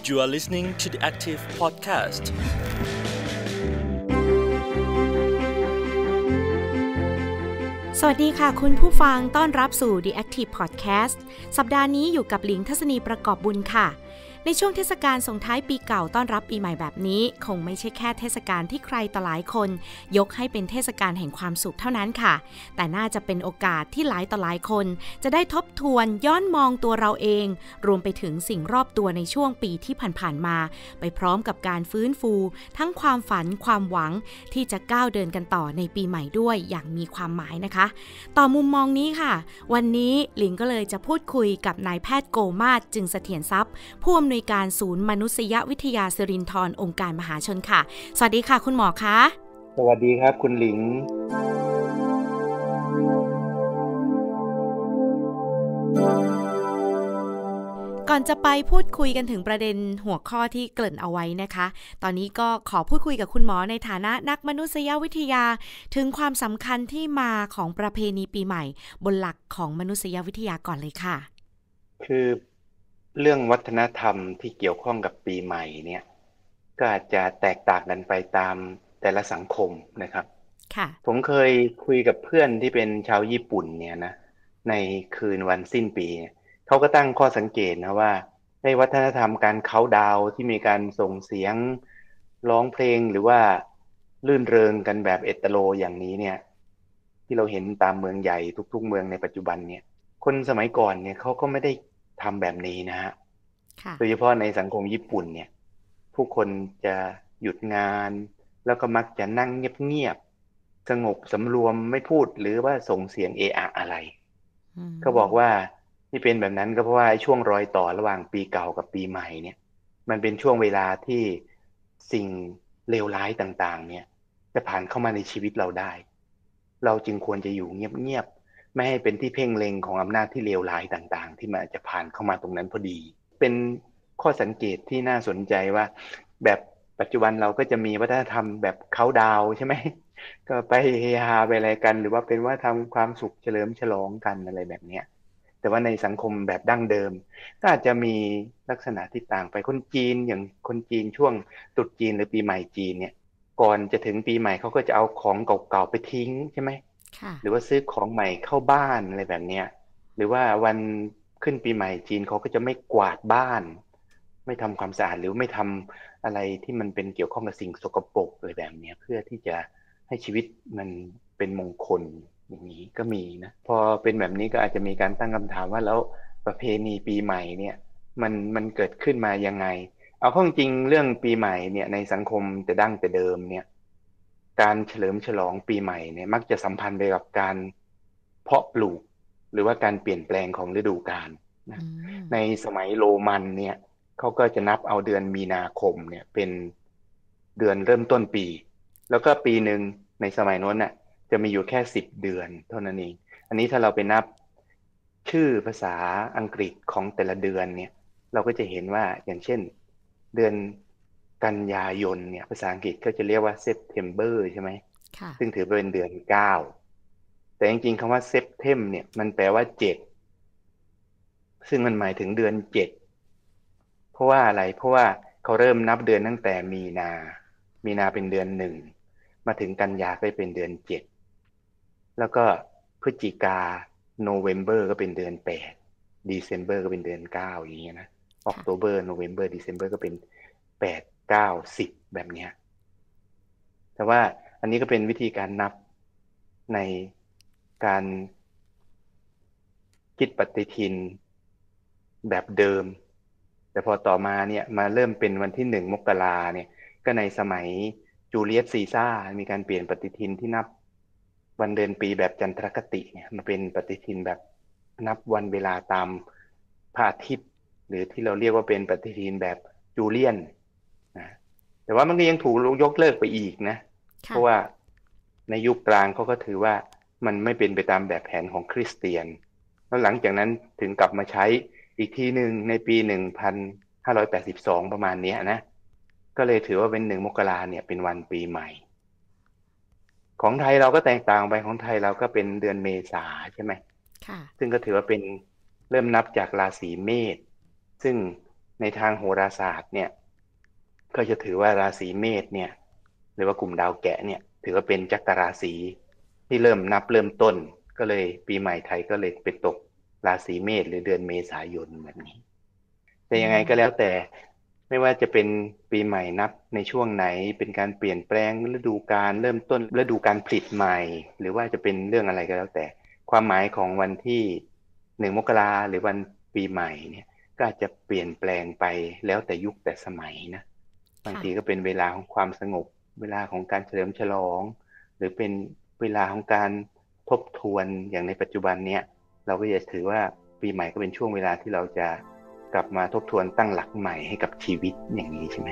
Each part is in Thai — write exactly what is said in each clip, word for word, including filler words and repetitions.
You are listening to the Active Podcast. สวัสดีค่ะคุณผู้ฟังต้อนรับสู่ The Active Podcast สัปดาห์นี้อยู่กับหลิงทัศนีประกอบบุญค่ะในช่วงเทศกาลส่งท้ายปีเก่าต้อนรับปีใหม่แบบนี้คงไม่ใช่แค่เทศกาลที่ใครต่อหลายคนยกให้เป็นเทศกาลแห่งความสุขเท่านั้นค่ะแต่น่าจะเป็นโอกาสที่หลายต่อหลายคนจะได้ทบทวนย้อนมองตัวเราเองรวมไปถึงสิ่งรอบตัวในช่วงปีที่ผ่านๆมาไปพร้อมกับการฟื้นฟูทั้งความฝันความหวังที่จะก้าวเดินกันต่อในปีใหม่ด้วยอย่างมีความหมายนะคะต่อมุมมองนี้ค่ะวันนี้หลิงก็เลยจะพูดคุยกับนายแพทย์โกมาศจึงเสถียรทรัพย์ผู้อำนวยการศูนย์มนุษยวิทยาสิรินธรองค์การมหาชนค่ะสวัสดีค่ะคุณหมอคะสวัสดีครับคุณหลิงก่อนจะไปพูดคุยกันถึงประเด็นหัวข้อที่เกริ่นเอาไว้นะคะตอนนี้ก็ขอพูดคุยกับคุณหมอในฐานะนักมนุษยวิทยาถึงความสำคัญที่มาของประเพณีปีใหม่บนหลักของมนุษยวิทยาก่อนเลยค่ะคือเรื่องวัฒนธรรมที่เกี่ยวข้องกับปีใหม่เนี่ยก็อาจจะแตกต่างกันไปตามแต่ละสังคมนะครับค่ะผมเคยคุยกับเพื่อนที่เป็นชาวญี่ปุ่นเนี่ยนะในคืนวันสิ้นปีเนี่ยเขาก็ตั้งข้อสังเกตนะว่าในวัฒนธรรมการเค้าดาวที่มีการส่งเสียงร้องเพลงหรือว่าลื่นเริงกันแบบเอตโลอย่างนี้เนี่ยที่เราเห็นตามเมืองใหญ่ทุกๆเมืองในปัจจุบันเนี่ยคนสมัยก่อนเนี่ยเขาก็ไม่ได้ทำแบบนี้นะฮะโดยเฉพาะในสังคมญี่ปุ่นเนี่ยผู้คนจะหยุดงานแล้วก็มักจะนั่งเงียบๆสงบสำรวมไม่พูดหรือว่าส่งเสียงเอะอะอะไรเขาบอกว่าที่เป็นแบบนั้นก็เพราะว่าช่วงรอยต่อระหว่างปีเก่ากับปีใหม่เนี่ยมันเป็นช่วงเวลาที่สิ่งเลวร้ายต่างๆเนี่ยจะผ่านเข้ามาในชีวิตเราได้เราจึงควรจะอยู่เงียบๆไม่ให้เป็นที่เพ่งเล็งของอำนาจที่เลวร้ายต่างๆที่มันจะผ่านเข้ามาตรงนั้นพอดีเป็นข้อสังเกตที่น่าสนใจว่าแบบปัจจุบันเราก็จะมีวัฒนธรรมแบบเค้าดาวใช่ไหมก็ไปเฮฮาไปอะไรกันหรือว่าเป็นว่าทำความสุขเฉลิมฉลองกันอะไรแบบเนี้ยแต่ว่าในสังคมแบบดั้งเดิมก็อาจจะมีลักษณะที่ต่างไปคนจีนอย่างคนจีนช่วงตรุษจีนหรือปีใหม่จีนเนี่ยก่อนจะถึงปีใหม่เขาก็จะเอาของเก่าๆไปทิ้งใช่ไหมหรือว่าซื้อของใหม่เข้าบ้านอะไรแบบเนี้ยหรือว่าวันขึ้นปีใหม่จีนเขาก็จะไม่กวาดบ้านไม่ทำความสะอาดหรือไม่ทำอะไรที่มันเป็นเกี่ยวข้องกับสิ่งสกปรกอะไรแบบนี้เพื่อที่จะให้ชีวิตมันเป็นมงคลอย่างนี้ก็มีนะพอเป็นแบบนี้ก็อาจจะมีการตั้งคำถามว่าแล้วประเพณีปีใหม่เนี่ยมันมันเกิดขึ้นมายังไงเอาข้อจริงเรื่องปีใหม่เนี่ยในสังคมแต่ดั้งแต่เดิมเนี่ยการเฉลิมฉลองปีใหม่เนี่ยมักจะสัมพันธ์ไปกับการเพาะปลูกหรือว่าการเปลี่ยนแปลงของฤดูกาลนะในสมัยโรมันเนี่ยเขาก็จะนับเอาเดือนมีนาคมเนี่ยเป็นเดือนเริ่มต้นปีแล้วก็ปีหนึ่งในสมัยโน้นน่ะจะมีอยู่แค่สิบเดือนเท่านั้นเองอันนี้ถ้าเราไปนับชื่อภาษาอังกฤษของแต่ละเดือนเนี่ยเราก็จะเห็นว่าอย่างเช่นเดือนกันยายนเนี่ยภาษาอังกฤษก็จะเรียกว่า September ใช่ไหมซึ่งถือเป็นเดือนเก้าแต่จริงๆคำว่า September เนี่ยมันแปลว่าเจ็ดซึ่งมันหมายถึงเดือนเจ็ดเพราะว่าอะไรเพราะว่าเขาเริ่มนับเดือนตั้งแต่มีนามีนาเป็นเดือนหนึ่งมาถึงกันยาก็เป็นเดือนเจ็ดแล้วก็พฤศจิกาโนเวมเบอร์ก็เป็นเดือนแปดเดซ ember ก็เป็นเดือนเก้าอย่างเงี้ยนะออกโตเบอร์โนเวมเบอร์เดซ ember ก็เป็นแปด เก้า สิบแบบเนี้ยแต่ว่าอันนี้ก็เป็นวิธีการนับในการคิดปฏิทินแบบเดิมแต่พอต่อมาเนี่ยมาเริ่มเป็นวันที่หนึ่งมกราเนี่ยก็ในสมัยจูเลียสซีซ่ามีการเปลี่ยนปฏิทินที่นับวันเดือนปีแบบจันทรคติเนี่ยมาเป็นปฏิทินแบบนับวันเวลาตามพระอาทิตย์หรือที่เราเรียกว่าเป็นปฏิทินแบบจูเลียนนะแต่ว่ามันก็ยังถูกยกเลิกไปอีกนะเพราะว่าในยุคกลางเขาก็ถือว่ามันไม่เป็นไปตามแบบแผนของคริสเตียนแล้วหลังจากนั้นถึงกลับมาใช้อีกทีหนึ่งในปีหนึ่งพันห้าร้อยแปดสิบสองประมาณนี้นะก็เลยถือว่าเป็นหนึ่งมกราเนี่ยเป็นวันปีใหม่ของไทยเราก็แตกต่างไปของไทยเราก็เป็นเดือนเมษาใช่ไหมซึ่งก็ถือว่าเป็นเริ่มนับจากราศีเมษซึ่งในทางโหราศาสตร์เนี่ยก็จะถือว่าราศีเมษเนี่ยหรือว่ากลุ่มดาวแกะเนี่ยถือว่าเป็นจักรราศีที่เริ่มนับเริ่มต้นก็เลยปีใหม่ไทยก็เลยไปตกราศีเมษหรือเดือนเมษายนแบบนี้แต่ยังไงก็แล้วแต่ไม่ว่าจะเป็นปีใหม่นับในช่วงไหนเป็นการเปลี่ยนแปลงฤดูกาลเริ่มต้นฤดูกาลผลิใหม่หรือว่าจะเป็นเรื่องอะไรก็แล้วแต่ความหมายของวันที่หนึ่งมกราหรือวันปีใหม่เนี่ยก็อาจจะเปลี่ยนแปลงไปแล้วแต่ยุคแต่สมัยนะบางทีก็เป็นเวลาของความสงบเวลาของการเฉลิมฉลองหรือเป็นเวลาของการทบทวนอย่างในปัจจุบันเนี้ยเราก็จะถือว่าปีใหม่ก็เป็นช่วงเวลาที่เราจะกลับมาทบทวนตั้งหลักใหม่ให้กับชีวิตอย่างนี้ใช่ไหม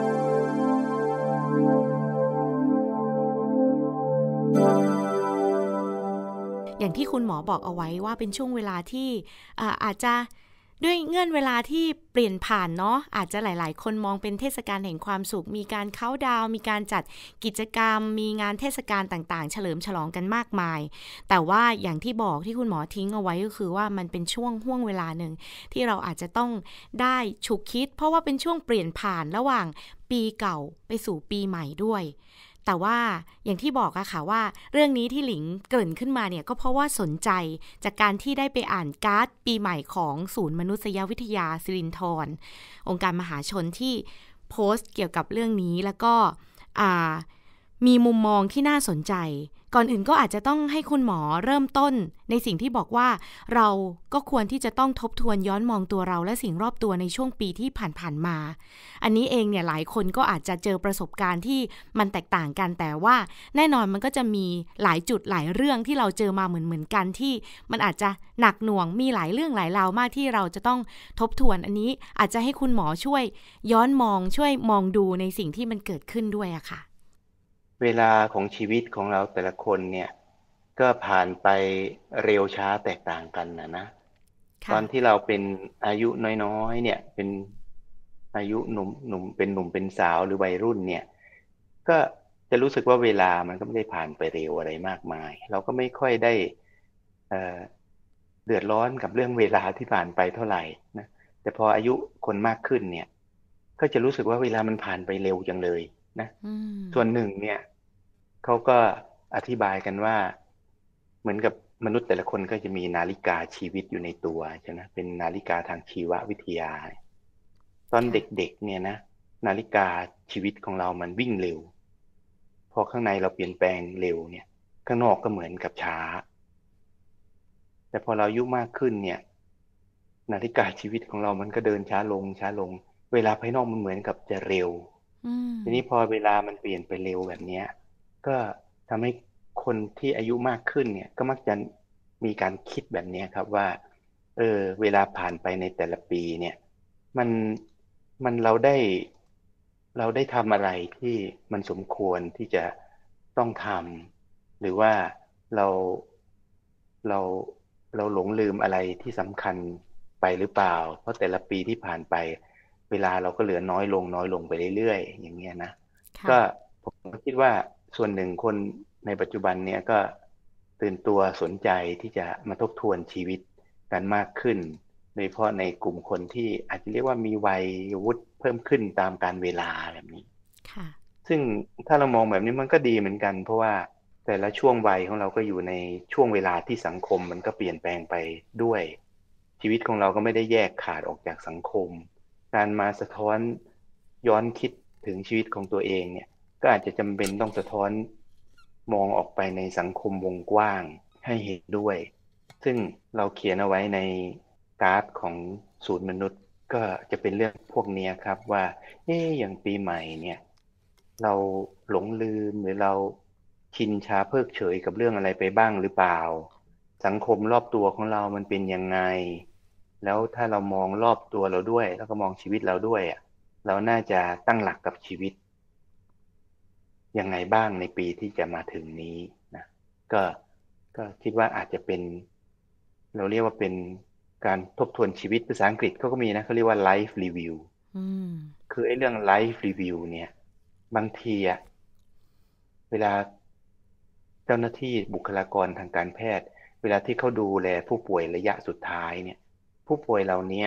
อย่างที่คุณหมอบอกเอาไว้ว่าเป็นช่วงเวลาที่อาจจะด้วยเงื่อนเวลาที่เปลี่ยนผ่านเนาะอาจจะหลายๆคนมองเป็นเทศกาลแห่งความสุขมีการเค้าท์ดาวน์มีการจัดกิจกรรมมีงานเทศกาลต่างๆเฉลิมฉลองกันมากมายแต่ว่าอย่างที่บอกที่คุณหมอทิ้งเอาไว้ก็คือว่ามันเป็นช่วงห่วงเวลาหนึ่งที่เราอาจจะต้องได้ฉุกคิดเพราะว่าเป็นช่วงเปลี่ยนผ่านระหว่างปีเก่าไปสู่ปีใหม่ด้วยแต่ว่าอย่างที่บอกอะค่ะว่าเรื่องนี้ที่หลิงเกริ่นขึ้นมาเนี่ยก็เพราะว่าสนใจจากการที่ได้ไปอ่านการ์ดปีใหม่ของศูนย์มนุษยวิทยาสิรินธรองค์การมหาชนที่โพสต์เกี่ยวกับเรื่องนี้แล้วก็มีมุมมองที่น่าสนใจก่อนอื่นก็อาจจะต้องให้คุณหมอเริ่มต้นในสิ่งที่บอกว่าเราก็ควรที่จะต้องทบทวนย้อนมองตัวเราและสิ่งรอบตัวในช่วงปีที่ผ่านๆมาอันนี้เองเนี่ยหลายคนก็อาจจะเจอประสบการณ์ที่มันแตกต่างกันแต่ว่าแน่นอนมันก็จะมีหลายจุดหลายเรื่องที่เราเจอมาเหมือนๆกันที่มันอาจจะหนักหน่วงมีหลายเรื่องหลายราวมากที่เราจะต้องทบทวนอันนี้อาจจะให้คุณหมอช่วยย้อนมองช่วยมองดูในสิ่งที่มันเกิดขึ้นด้วยอะค่ะเวลาของชีวิตของเราแต่ละคนเนี่ยก็ผ่านไปเร็วช้าแตกต่างกันนะนะตอนที่เราเป็นอายุน้อยๆเนี่ยเป็นอายุหนุ่มหนุ่มเป็นหนุ่มเป็นสาวหรือวัยรุ่นเนี่ยก็จะรู้สึกว่าเวลามันก็ไม่ได้ผ่านไปเร็วอะไรมากมายเราก็ไม่ค่อยได้เอ่อเดือดร้อนกับเรื่องเวลาที่ผ่านไปเท่าไหร่นะแต่พออายุคนมากขึ้นเนี่ยก็จะรู้สึกว่าเวลามันผ่านไปเร็วจังเลยนะส่วนหนึ่งเนี่ยเขาก็อธิบายกันว่าเหมือนกับมนุษย์แต่ละคนก็จะมีนาฬิกาชีวิตอยู่ในตัวใช่ไหมเป็นนาฬิกาทางชีววิทยาตอนเด็กๆเนี่ยนะนาฬิกาชีวิตของเรามันวิ่งเร็วพอข้างในเราเปลี่ยนแปลงเร็วเนี่ยข้างนอกก็เหมือนกับช้าแต่พอเราอายุมากขึ้นเนี่ยนาฬิกาชีวิตของเรามันก็เดินช้าลงช้าลงเวลาภายนอกมันเหมือนกับจะเร็วทีนี้พอเวลามันเปลี่ยนไปเร็วแบบนี้ก็ทำให้คนที่อายุมากขึ้นเนี่ยก็มักจะมีการคิดแบบนี้ครับว่าเออเวลาผ่านไปในแต่ละปีเนี่ยมันมันเราได้เราได้ทำอะไรที่มันสมควรที่จะต้องทำหรือว่าเราเราเราหลงลืมอะไรที่สำคัญไปหรือเปล่าเพราะแต่ละปีที่ผ่านไปเวลาเราก็เหลือน้อยลงน้อยลงไปเรื่อยๆอย่างเงี้ยนะก็ผมคิดว่าส่วนหนึ่งคนในปัจจุบันเนี้ยก็ตื่นตัวสนใจที่จะมาทบทวนชีวิตกันมากขึ้นโดยเฉพาะในกลุ่มคนที่อาจจะเรียกว่ามีวัยวุฒิเพิ่มขึ้นตามกาลเวลาแบบนี้ซึ่งถ้าเรามองแบบนี้มันก็ดีเหมือนกันเพราะว่าแต่ละช่วงวัยของเราก็อยู่ในช่วงเวลาที่สังคมมันก็เปลี่ยนแปลงไปด้วยชีวิตของเราก็ไม่ได้แยกขาดออกจากสังคมการมาสะท้อนย้อนคิดถึงชีวิตของตัวเองเนี่ยก็อาจจะจำเป็นต้องสะท้อนมองออกไปในสังคมวงกว้างให้เห็นด้วยซึ่งเราเขียนเอาไว้ในการ์ดของศูนย์มนุษย์ก็จะเป็นเรื่องพวกนี้ครับว่าเอ๊ะอย่างปีใหม่เนี่ยเราหลงลืมหรือเราชินชาเพิกเฉยกับเรื่องอะไรไปบ้างหรือเปล่าสังคมรอบตัวของเรามันเป็นยังไงแล้วถ้าเรามองรอบตัวเราด้วยแล้วก็มองชีวิตเราด้วยเราน่าจะตั้งหลักกับชีวิตยังไงบ้างในปีที่จะมาถึงนี้นะก็ก็คิดว่าอาจจะเป็นเราเรียกว่าเป็นการทบทวนชีวิตภาษาอังกฤษเขาก็มีนะเขาเรียกว่า life review คือไอ้เรื่อง life review เนี่ยบางทีอะเวลาเจ้าหน้าที่บุคลากรทางการแพทย์เวลาที่เขาดูแลผู้ป่วยระยะสุดท้ายเนี่ยผู้ป่วยเหล่านี้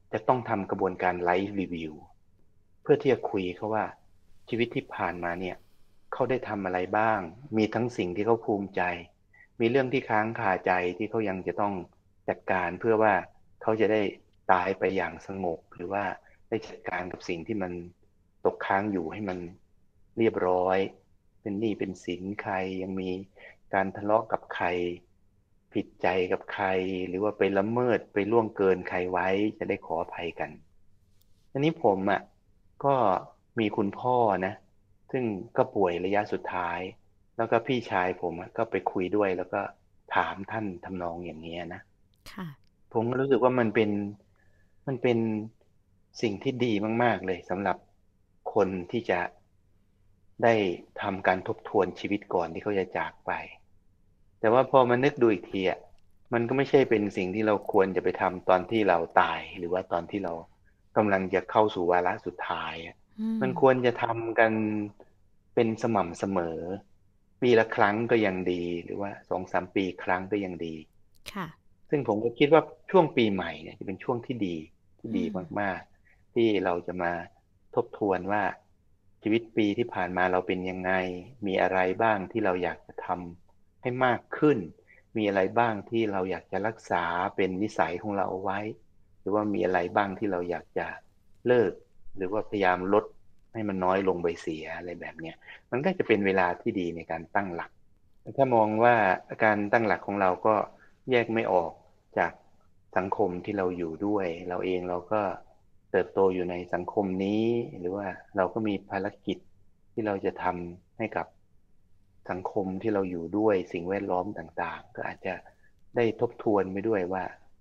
จะต้องทำกระบวนการไลฟ์รีวิวเพื่อที่จะคุยเขาว่าชีวิตที่ผ่านมาเนี่ยเขาได้ทำอะไรบ้างมีทั้งสิ่งที่เขาภูมิใจมีเรื่องที่ค้างคาใจที่เขายังจะต้องจัดการเพื่อว่าเขาจะได้ตายไปอย่างสงบหรือว่าได้จัดการกับสิ่งที่มันตกค้างอยู่ให้มันเรียบร้อยเป็นหนี้เป็นสินใครยังมีการทะเลาะกับใครผิดใจกับใครหรือว่าไปละเมิดไปล่วงเกินใครไว้จะได้ขออภัยกันทีนี้ผมอ่ะก็มีคุณพ่อนะซึ่งก็ป่วยระยะสุดท้ายแล้วก็พี่ชายผมก็ไปคุยด้วยแล้วก็ถามท่านทำนองอย่างนี้นะค่ะผมก็รู้สึกว่ามันเป็นมันเป็นสิ่งที่ดีมากๆเลยสำหรับคนที่จะได้ทำการทบทวนชีวิตก่อนที่เขาจะจากไปแต่ว่าพอมานึกดูอีกทีอ่ะมันก็ไม่ใช่เป็นสิ่งที่เราควรจะไปทำตอนที่เราตายหรือว่าตอนที่เรากำลังจะเข้าสู่วาระสุดท้ายมันควรจะทำกันเป็นสม่ำเสมอปีละครั้งก็ยังดีหรือว่าสองสามปีครั้งก็ยังดีค่ะซึ่งผมก็คิดว่าช่วงปีใหม่เนี่ยจะเป็นช่วงที่ดีที่ดีมากๆที่เราจะมาทบทวนว่าชีวิตปีที่ผ่านมาเราเป็นยังไงมีอะไรบ้างที่เราอยากจะทำให้มากขึ้นมีอะไรบ้างที่เราอยากจะรักษาเป็นนิสัยของเราเอาไว้หรือว่ามีอะไรบ้างที่เราอยากจะเลิกหรือว่าพยายามลดให้มันน้อยลงไปเสียอะไรแบบเนี้ยมันก็จะเป็นเวลาที่ดีในการตั้งหลักถ้ามองว่าการตั้งหลักของเราก็แยกไม่ออกจากสังคมที่เราอยู่ด้วยเราเองเราก็เติบโตอยู่ในสังคมนี้หรือว่าเราก็มีภารกิจที่เราจะทำให้กับสังคมที่เราอยู่ด้วยสิ่งแวดล้อมต่างๆก็อาจจะได้ทบทวนไปด้วยว่า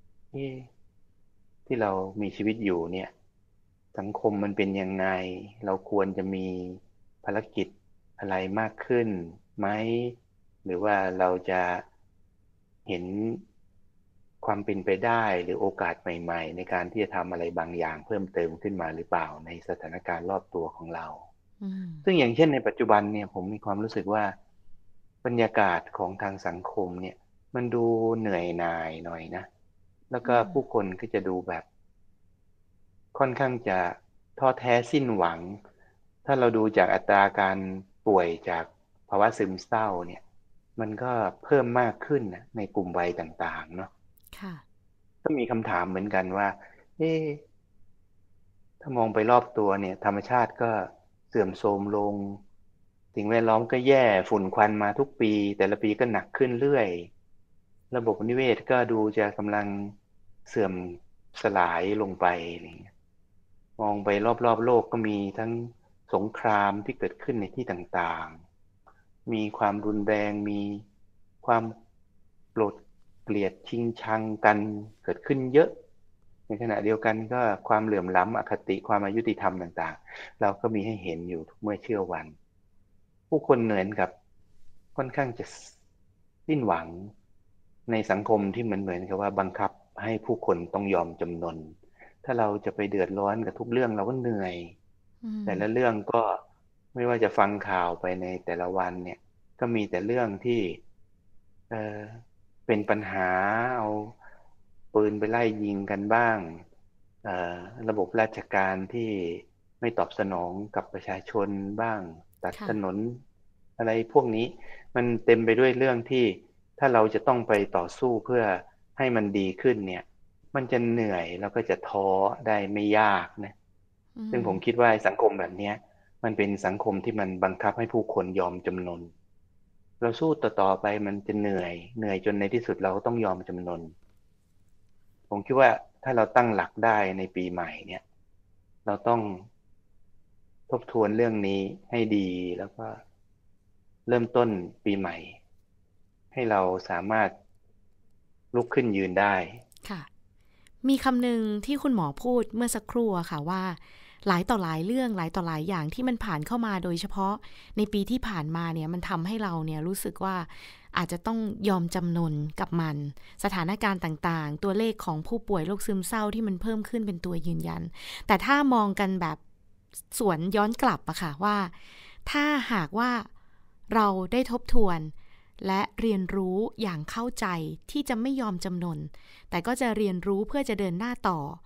ที่เรามีชีวิตอยู่เนี่ยสังคมมันเป็นยังไงเราควรจะมีภารกิจอะไรมากขึ้นไหมหรือว่าเราจะเห็นความเป็นไปได้หรือโอกาสใหม่ๆในการที่จะทำอะไรบางอย่างเพิ่มเติมขึ้นมาหรือเปล่าในสถานการณ์รอบตัวของเราซึ่งอย่างเช่นในปัจจุบันเนี่ยผมมีความรู้สึกว่าบรรยากาศของทางสังคมเนี่ยมันดูเหนื่อยหน่ายหน่อยนะแล้วก็ผู้คนก็จะดูแบบค่อนข้างจะท้อแท้สิ้นหวังถ้าเราดูจากอัตราการป่วยจากภาวะซึมเศร้าเนี่ยมันก็เพิ่มมากขึ้นนะในกลุ่มวัยต่างๆเนาะก็มีคำถามเหมือนกันว่าเอ๊ะถ้ามองไปรอบตัวเนี่ยธรรมชาติก็เสื่อมโทรมลงสิ่งแวดล้อมก็แย่ฝุ่นควันมาทุกปีแต่ละปีก็หนักขึ้นเรื่อยระบบนิเวศก็ดูจะกำลังเสื่อมสลายลงไปอะไรเงี้ยมองไปรอบๆโลกก็มีทั้งสงครามที่เกิดขึ้นในที่ต่างๆมีความรุนแรงมีความโกรธเกลียดชิงชังกันเกิดขึ้นเยอะในขณะเดียวกันก็ความเหลื่อมล้ำอคติความอายุติธรรมต่างๆเราก็มีให้เห็นอยู่ทุกเมื่อเชื่อวันผู้คนเหมือนกับค่อนข้างจะสิ้นหวังในสังคมที่เหมือนเหมือนกับว่าบังคับให้ผู้คนต้องยอมจำนนถ้าเราจะไปเดือดร้อนกับทุกเรื่องเราก็เหนื่อยแต่ละเรื่องก็ไม่ว่าจะฟังข่าวไปในแต่ละวันเนี่ยก็มีแต่เรื่องที่เออเป็นปัญหาเอาปืนไปไล่ยิงกันบ้างระบบราชการที่ไม่ตอบสนองกับประชาชนบ้างตัดถนนอะไรพวกนี้มันเต็มไปด้วยเรื่องที่ถ้าเราจะต้องไปต่อสู้เพื่อให้มันดีขึ้นเนี่ยมันจะเหนื่อยแล้วก็จะท้อได้ไม่ยากนะซึ่งผมคิดว่าสังคมแบบนี้มันเป็นสังคมที่มันบังคับให้ผู้คนยอมจำนนเราสู้ต่อๆไปมันจะเหนื่อยเหนื่อยจนในที่สุดเราก็ต้องยอมจำนนผมคิดว่าถ้าเราตั้งหลักได้ในปีใหม่เนี่ยเราต้องทบทวนเรื่องนี้ให้ดีแล้วก็เริ่มต้นปีใหม่ให้เราสามารถลุกขึ้นยืนได้ค่ะมีคำหนึ่งที่คุณหมอพูดเมื่อสักครู่ค่ะว่าหลายต่อหลายเรื่องหลายต่อหลายอย่างที่มันผ่านเข้ามาโดยเฉพาะในปีที่ผ่านมาเนี่ยมันทำให้เราเนี่ยรู้สึกว่าอาจจะต้องยอมจำนนกับมันสถานการณ์ต่างๆตัวเลขของผู้ป่วยโรคซึมเศร้าที่มันเพิ่มขึ้นเป็นตัวยืนยันแต่ถ้ามองกันแบบสวนย้อนกลับอะค่ะว่าถ้าหากว่าเราได้ทบทวนและเรียนรู้อย่างเข้าใจที่จะไม่ยอมจำนนแต่ก็จะเรียนรู้เพื่อจะเดินหน้าต่อ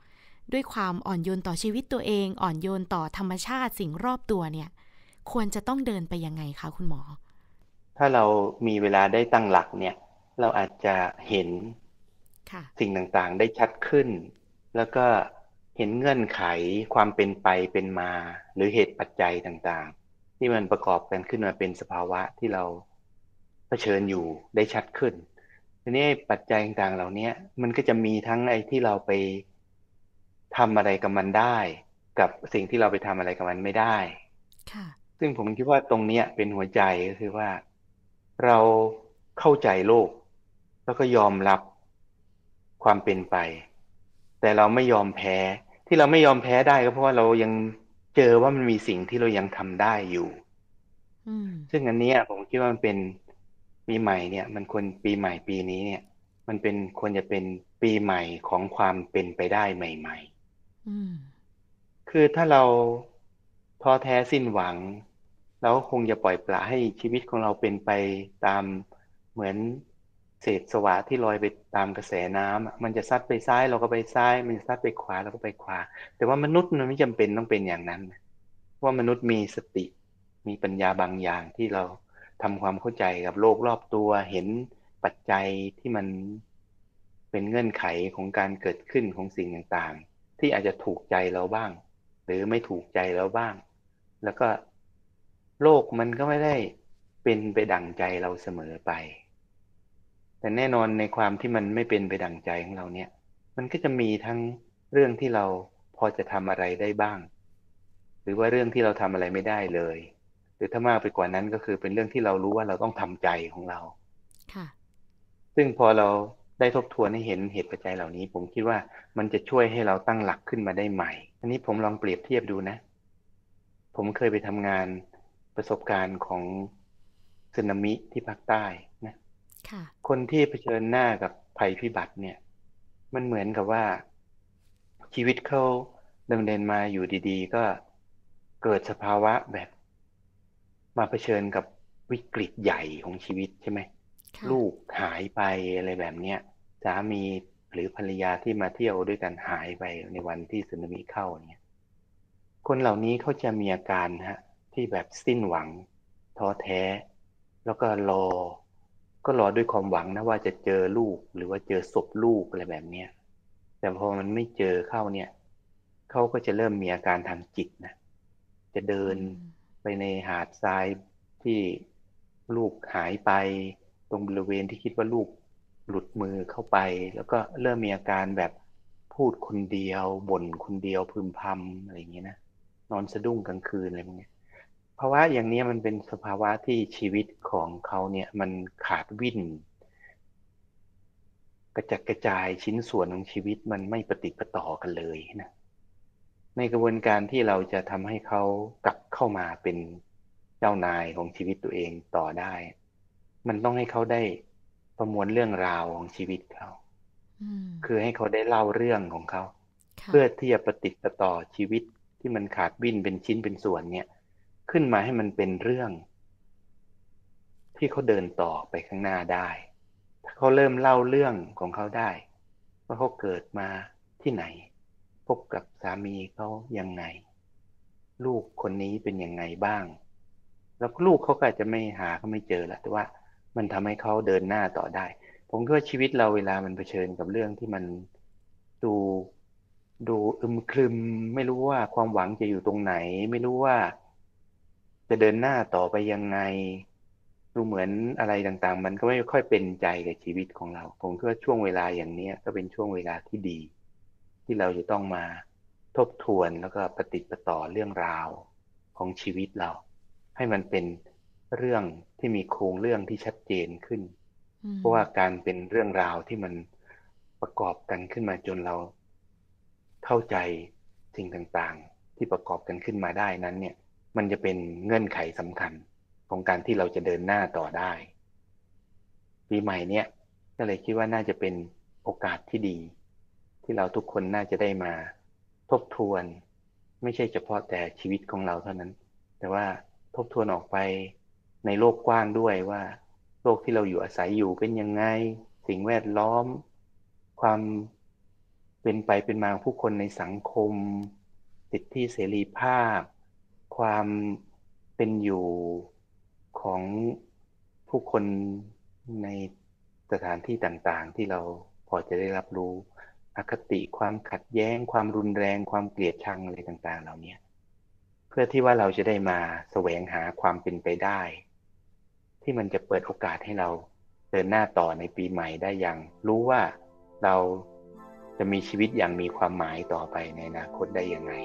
ด้วยความอ่อนโยนต่อชีวิตตัวเองอ่อนโยนต่อธรรมชาติสิ่งรอบตัวเนี่ยควรจะต้องเดินไปยังไงคะคุณหมอถ้าเรามีเวลาได้ตั้งหลักเนี่ยเราอาจจะเห็นสิ่งต่างๆได้ชัดขึ้นแล้วก็เห็นเงื่อนไขความเป็นไปเป็นมาหรือเหตุปัจจัยต่างๆที่มันประกอบกันขึ้นมาเป็นสภาวะที่เราเผชิญอยู่ได้ชัดขึ้นทีนี้ปัจจัยต่างๆเหล่านี้มันก็จะมีทั้งไอ้ที่เราไปทำอะไรกับมันได้กับสิ่งที่เราไปทำอะไรกับมันไม่ได้ซึ่งผมคิดว่าตรงนี้เป็นหัวใจก็คือว่าเราเข้าใจโลกแล้วก็ยอมรับความเป็นไปแต่เราไม่ยอมแพ้ที่เราไม่ยอมแพ้ได้ก็เพราะว่าเรายังเจอว่ามันมีสิ่งที่เรายังทำได้อยู่ซึ่งอันนี้ผมคิดว่ามันเป็นปีใหม่เนี่ยมันควรปีใหม่ปีนี้เนี่ยมันเป็นควรจะเป็นปีใหม่ของความเป็นไปได้ใหม่ๆคือถ้าเราท้อแท้สิ้นหวังเราก็คงจะปล่อยปละให้ชีวิตของเราเป็นไปตามเหมือนเศษสวะที่ลอยไปตามกระแสน้ำมันจะซัดไปซ้ายเราก็ไปซ้ายมันจะซัดไปขวาเราก็ไปขวาแต่ว่ามนุษย์มันไม่จำเป็นต้องเป็นอย่างนั้นเพราะมนุษย์มีสติมีปัญญาบางอย่างที่เราทำความเข้าใจกับโลกรอบตัวเห็นปัจจัยที่มันเป็นเงื่อนไขของการเกิดขึ้นของสิ่งต่างๆที่อาจจะถูกใจเราบ้างหรือไม่ถูกใจเราบ้างแล้วก็โลกมันก็ไม่ได้เป็นไปดั่งใจเราเสมอไปแต่แน่นอนในความที่มันไม่เป็นไปดั่งใจของเราเนี่ยมันก็จะมีทั้งเรื่องที่เราพอจะทำอะไรได้บ้างหรือว่าเรื่องที่เราทำอะไรไม่ได้เลยหรือถ้ามากไปกว่านั้นก็คือเป็นเรื่องที่เรารู้ว่าเราต้องทำใจของเราค่ะซึ่งพอเราได้ทบทวนให้เห็นเหตุปัจจัยเหล่านี้ผมคิดว่ามันจะช่วยให้เราตั้งหลักขึ้นมาได้ใหม่อันนี้ผมลองเปรียบเทียบดูนะผมเคยไปทำงานประสบการณ์ของสึนามิที่ภาคใต้นะคนที่เผชิญหน้ากับภัยพิบัติเนี่ยมันเหมือนกับว่าชีวิตเขาดำเนินมาอยู่ดีๆก็เกิดสภาวะแบบมาเผชิญกับวิกฤตใหญ่ของชีวิตใช่ไหมลูกหายไปอะไรแบบเนี้ยสามีหรือภรรยาที่มาเที่ยวด้วยกันหายไปในวันที่สึนามิเข้าเนี่ยคนเหล่านี้เขาจะมีอาการฮะที่แบบสิ้นหวังท้อแท้แล้วก็รอก็รอด้วยความหวังนะว่าจะเจอลูกหรือว่าเจอศพลูกอะไรแบบเนี้ยแต่พอมันไม่เจอเข้าเนี่ยเขาก็จะเริ่มมีอาการทางจิตนะจะเดินไปในหาดทรายที่ลูกหายไปตรงบริเวณที่คิดว่าลูกหลุดมือเข้าไปแล้วก็เริ่มมีอาการแบบพูดคนเดียวบ่นคนเดียวพึมพำอะไรอย่างเงี้ยนะนอนสะดุ้งกลางคืนอะไรพวกนี้ภาวะอย่างนี้มันเป็นสภาวะที่ชีวิตของเขาเนี่ยมันขาดวิ่นกระจัดกระจายชิ้นส่วนของชีวิตมันไม่ปฏิปต่อกันเลยนะในกระบวนการที่เราจะทำให้เขากลับเข้ามาเป็นเจ้านายของชีวิตตัวเองต่อได้มันต้องให้เขาได้ประมวลเรื่องราวของชีวิตเขาคือให้เขาได้เล่าเรื่องของเขาเพื่อที่จะปฏิปต่อชีวิตที่มันขาดวิ่นเป็นชิ้นเป็นส่วนเนี่ยขึ้นมาให้มันเป็นเรื่องที่เขาเดินต่อไปข้างหน้าได้ถ้าเขาเริ่มเล่าเรื่องของเขาได้ว่าเขาเกิดมาที่ไหนพบกับสามีเขายังไงลูกคนนี้เป็นยังไงบ้างแล้วลูกเขาก็อาจจะไม่หาเขาไม่เจอแหละแต่ว่ามันทำให้เขาเดินหน้าต่อได้ผมก็ว่าชีวิตเราเวลามันเผชิญกับเรื่องที่มันดูดูอึมครึมไม่รู้ว่าความหวังจะอยู่ตรงไหนไม่รู้ว่าจะเดินหน้าต่อไปยังไงดูเหมือนอะไรต่างๆมันก็ไม่ค่อยเป็นใจกับชีวิตของเราผมคิดว่าช่วงเวลาอย่างนี้ก็เป็นช่วงเวลาที่ดีที่เราจะต้องมาทบทวนแล้วก็ปฏิปต่อเรื่องราวของชีวิตเราให้มันเป็นเรื่องที่มีโครงเรื่องที่ชัดเจนขึ้นเพราะว่าการเป็นเรื่องราวที่มันประกอบกันขึ้นมาจนเราเข้าใจสิ่งต่างๆที่ประกอบกันขึ้นมาได้นั้นเนี่ยมันจะเป็นเงื่อนไขสำคัญของการที่เราจะเดินหน้าต่อได้ปีใหม่เนี้ยก็เลยคิดว่าน่าจะเป็นโอกาสที่ดีที่เราทุกคนน่าจะได้มาทบทวนไม่ใช่เฉพาะแต่ชีวิตของเราเท่านั้นแต่ว่าทบทวนออกไปในโลกกว้างด้วยว่าโลกที่เราอยู่อาศัยอยู่เป็นยังไงสิ่งแวดล้อมความเป็นไปเป็นมาของผู้คนในสังคมสิทธิเสรีภาพความเป็นอยู่ของผู้คนในสถานที่ต่างๆที่เราพอจะได้รับรู้อคติความขัดแย้งความรุนแรงความเกลียดชังอะไรต่างๆเหล่านี้เพื่อที่ว่าเราจะได้มาแสวงหาความเป็นไปได้ที่มันจะเปิดโอกาสให้เราเดินหน้าต่อในปีใหม่ได้อย่างรู้ว่าเราจะมีชีวิตอย่างมีความหมายต่อไปในอนาคตได้ยังไง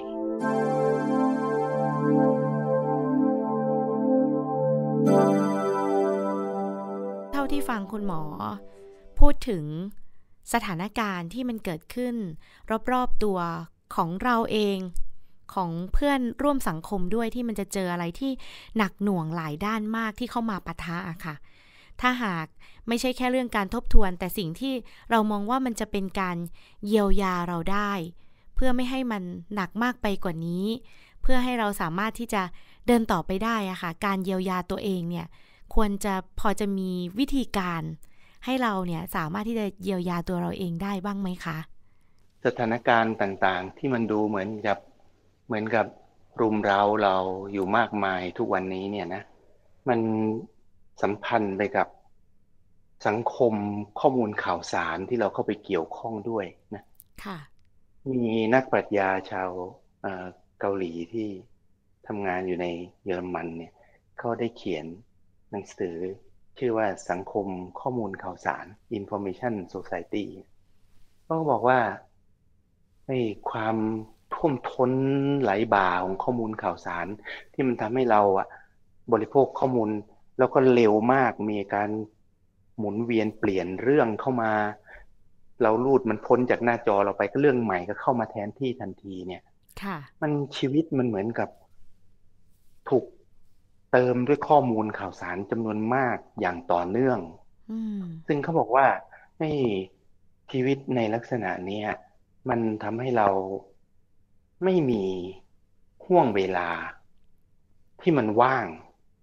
เท่าที่ฟังคุณหมอพูดถึงสถานการณ์ที่มันเกิดขึ้นรอบๆตัวของเราเองของเพื่อนร่วมสังคมด้วยที่มันจะเจออะไรที่หนักหน่วงหลายด้านมากที่เข้ามาปะทะอะค่ะถ้าหากไม่ใช่แค่เรื่องการทบทวนแต่สิ่งที่เรามองว่ามันจะเป็นการเยียวยาเราได้เพื่อไม่ให้มันหนักมากไปกว่านี้เพื่อให้เราสามารถที่จะเดินต่อไปได้อะค่ะการเยียวยาตัวเองเนี่ยควรจะพอจะมีวิธีการให้เราเนี่ยสามารถที่จะเยียวยาตัวเราเองได้บ้างไหมคะสถานการณ์ต่างๆที่มันดูเหมือนกับเหมือนกับรุมเร้าเราอยู่มากมายทุกวันนี้เนี่ยนะมันสัมพันธ์ไปกับสังคมข้อมูลข่าวสารที่เราเข้าไปเกี่ยวข้องด้วยนะค่ะมีนักปรัชญาชาวเกาหลีที่ทำงานอยู่ในเยอรมันเนี่ยเขาได้เขียนหนังสือชื่อว่าสังคมข้อมูลข่าวสาร Information Society เขาบอกว่าไอ้ความท่วมท้นไหลบ่าของข้อมูลข่าวสารที่มันทำให้เราอะบริโภคข้อมูลแล้วก็เร็วมากมีการหมุนเวียนเปลี่ยนเรื่องเข้ามาเราลูดมันพ้นจากหน้าจอเราไปก็เรื่องใหม่ก็เข้ามาแทนที่ทันทีเนี่ยมันชีวิตมันเหมือนกับถูกเติมด้วยข้อมูลข่าวสารจำนวนมากอย่างต่อเนื่องซึ่งเขาบอกว่าให้ชีวิตในลักษณะนี้มันทำให้เราไม่มีห่วงเวลาที่มันว่าง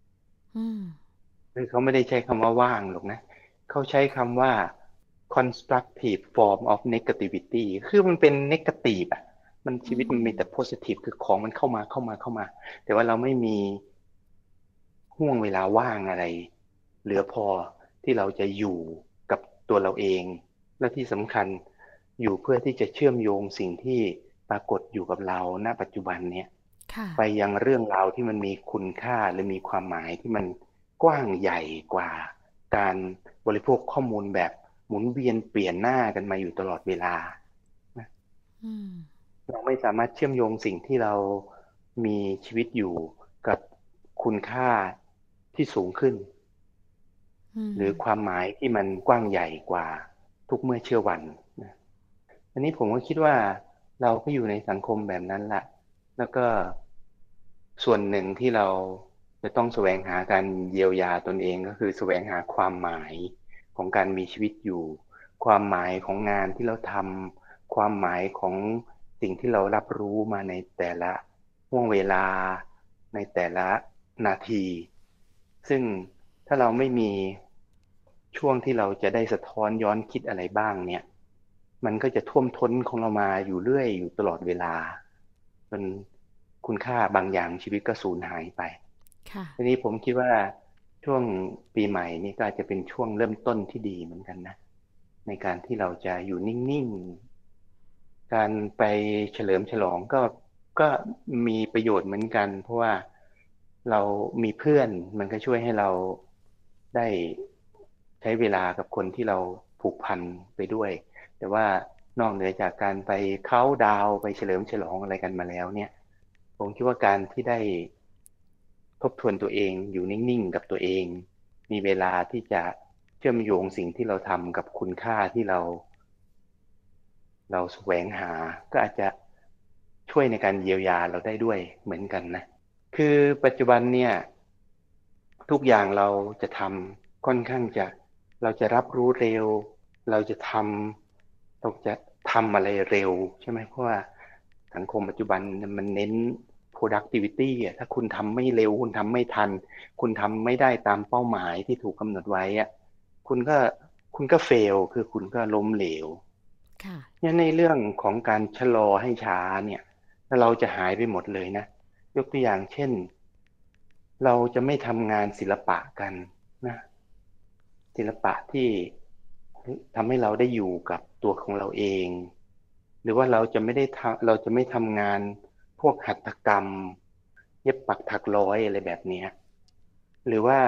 คือเขาไม่ได้ใช้คำว่าว่างหรอกนะเขาใช้คำว่า constructive form of negativity คือมันเป็น negative อ่ะมันชีวิตมันมีแต่ positive คือของมันเข้ามาเข้ามาเข้ามาแต่ว่าเราไม่มีห่วงเวลาว่างอะไรเหลือพอที่เราจะอยู่กับตัวเราเองและที่สำคัญอยู่เพื่อที่จะเชื่อมโยงสิ่งที่ปรากฏอยู่กับเราณปัจจุบันเนี้ยไปยังเรื่องราวที่มันมีคุณค่าหรือมีความหมายที่มันกว้างใหญ่กว่าการบริโภคข้อมูลแบบหมุนเวียนเปลี่ยนหน้ากันมาอยู่ตลอดเวลาเราไม่สามารถเชื่อมโยงสิ่งที่เรามีชีวิตอยู่กับคุณค่าที่สูงขึ้นหรือความหมายที่มันกว้างใหญ่กว่าทุกเมื่อเชื่อวันนะอันนี้ผมก็คิดว่าเราก็อยู่ในสังคมแบบนั้นแหละแล้วก็ส่วนหนึ่งที่เราจะต้องแสวงหาการเยียวยาตนเองก็คือแสวงหาความหมายของการมีชีวิตอยู่ความหมายของงานที่เราทำความหมายของสิ่งที่เรารับรู้มาในแต่ละห่วงเวลาในแต่ละนาทีซึ่งถ้าเราไม่มีช่วงที่เราจะได้สะท้อนย้อนคิดอะไรบ้างเนี่ยมันก็จะท่วมท้นของเรามาอยู่เรื่อยอยู่ตลอดเวลาจนคุณค่าบางอย่างชีวิตก็สูญหายไปทีนี้ผมคิดว่าช่วงปีใหม่นี้ก็อาจจะเป็นช่วงเริ่มต้นที่ดีเหมือนกันนะในการที่เราจะอยู่นิ่งๆการไปเฉลิมฉลองก็ก็มีประโยชน์เหมือนกันเพราะว่าเรามีเพื่อนมันก็ช่วยให้เราได้ใช้เวลากับคนที่เราผูกพันไปด้วยแต่ว่านอกเหนือจากการไปเค้าดาวไปเฉลิมฉลองอะไรกันมาแล้วเนี่ยผมคิดว่าการที่ได้ทบทวนตัวเองอยู่นิ่งๆกับตัวเองมีเวลาที่จะเชื่อมโยงสิ่งที่เราทำกับคุณค่าที่เราเราแสวงหาก็อาจจะช่วยในการเยียวยาเราได้ด้วยเหมือนกันนะคือปัจจุบันเนี่ยทุกอย่างเราจะทำค่อนข้างจะเราจะรับรู้เร็วเราจะทำเราจะทำอะไรเร็วใช่ไหมเพราะว่าสังคมปัจจุบันมันเน้น productivity อ่ะถ้าคุณทำไม่เร็วคุณทำไม่ทันคุณทำไม่ได้ตามเป้าหมายที่ถูกกำหนดไว้อ่ะคุณก็คุณก็ fail คือคุณก็ล้มเหลวค่ะเนี่ยในเรื่องของการชะลอให้ช้าเนี่ยเราจะหายไปหมดเลยนะยกตัวอย่างเช่นเราจะไม่ทำงานศิลปะกันนะศิลปะที่ทำให้เราได้อยู่กับตัวของเราเองหรือว่าเราจะไม่ได้ทำเราจะไม่ทำงานพวกหัตถกรรมเย็บปักถักร้อยอะไรแบบนี้หรือว่า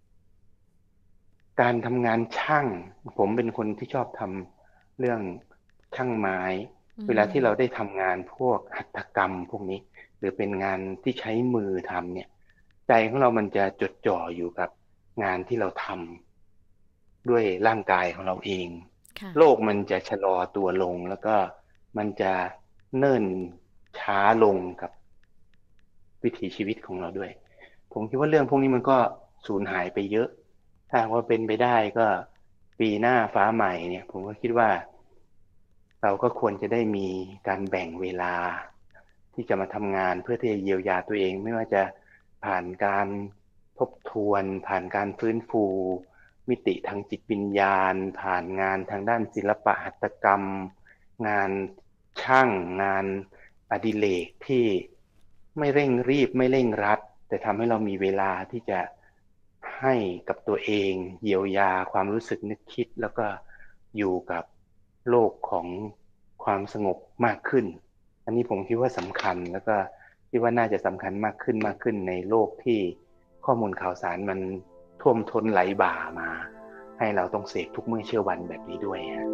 การทำงานช่างผมเป็นคนที่ชอบทำเรื่องช่างไม้เวลาที่เราได้ทำงานพวกหัตถกรรมพวกนี้หรือเป็นงานที่ใช้มือทำเนี่ยใจของเรามันจะจดจ่ออยู่กับงานที่เราทำด้วยร่างกายของเราเองโลกมันจะชะลอตัวลงแล้วก็มันจะเนิ่นช้าลงกับวิถีชีวิตของเราด้วยผมคิดว่าเรื่องพวกนี้มันก็สูญหายไปเยอะถ้าว่าเป็นไปได้ก็ปีหน้าฟ้าใหม่เนี่ยผมก็คิดว่าเราก็ควรจะได้มีการแบ่งเวลาที่จะมาทำงานเพื่อที่จะเยียวยาตัวเองไม่ว่าจะผ่านการทบทวนผ่านการฟื้นฟูมิติทางจิตวิญญาณผ่านงานทางด้านศิลปะหัตถกรรมงานช่างงานอดิเรกที่ไม่เร่งรีบไม่เร่งรัดแต่ทำให้เรามีเวลาที่จะให้กับตัวเองเยียวยาความรู้สึกนึกคิดแล้วก็อยู่กับโลกของความสงบมากขึ้นอันนี้ผมคิดว่าสำคัญแล้วก็คิดว่าน่าจะสำคัญมากขึ้นมากขึ้นในโลกที่ข้อมูลข่าวสารมันท่วมท้นไหลบ่ามาให้เราต้องเสพทุกมื้อเช้าวันแบบนี้ด้วยฮะ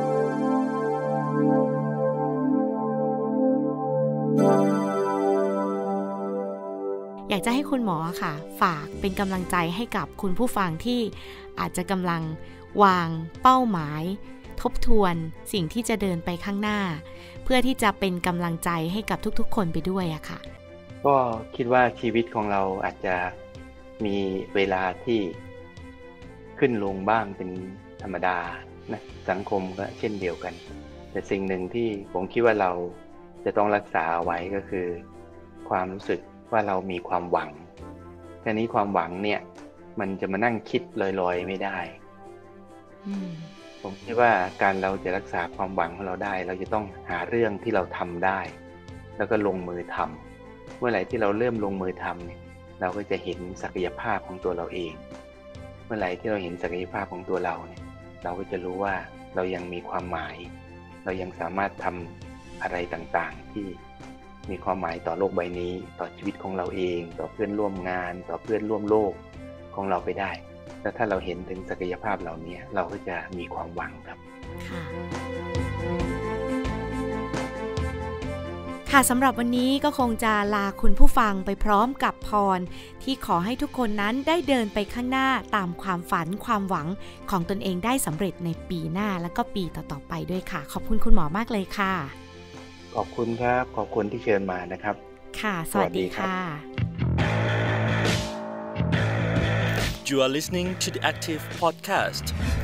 อยากจะให้คุณหมอค่ะฝากเป็นกำลังใจให้กับคุณผู้ฟังที่อาจจะกำลังวางเป้าหมายทบทวนสิ่งที่จะเดินไปข้างหน้าเพื่อที่จะเป็นกำลังใจให้กับทุกๆคนไปด้วยอะค่ะก็คิดว่าชีวิตของเราอาจจะมีเวลาที่ขึ้นลงบ้างเป็นธรรมดานะสังคมก็เช่นเดียวกันแต่สิ่งหนึ่งที่ผมคิดว่าเราจะต้องรักษาไว้ก็คือความรู้สึกว่าเรามีความหวังแค่นี้ความหวังเนี่ยมันจะมานั่งคิดลอยๆไม่ได้ผมคิดว่าการเราจะรักษาความหวังของเราได้เราจะต้องหาเรื่องที่เราทำได้แล้วก็ลงมือทำเมื่อไหร่ที่เราเริ่มลงมือทำเนี่ยเราก็จะเห็นศักยภาพของตัวเราเองเมื่อไหร่ที่เราเห็นศักยภาพของตัวเราเนี่ยเราก็จะรู้ว่าเรายังมีความหมายเรายังสามารถทำอะไรต่างๆที่มีความหมายต่อโลกใบนี้ต่อชีวิตของเราเองต่อเพื่อนร่วมงานต่อเพื่อนร่วมโลกของเราไปได้แล้วถ้าเราเห็นถึงศักยภาพเหล่านี้เราก็จะมีความหวังครับค่ะค่ะสำหรับวันนี้ก็คงจะลาคุณผู้ฟังไปพร้อมกับพรที่ขอให้ทุกคนนั้นได้เดินไปข้างหน้าตามความฝันความหวังของตนเองได้สำเร็จในปีหน้าและก็ปีต่อๆไปด้วยค่ะขอบคุณคุณหมอมากเลยค่ะขอบคุณครับขอบคุณที่เชิญมานะครับค่ะสวัสดีค่ะ You are listening to the Active Podcast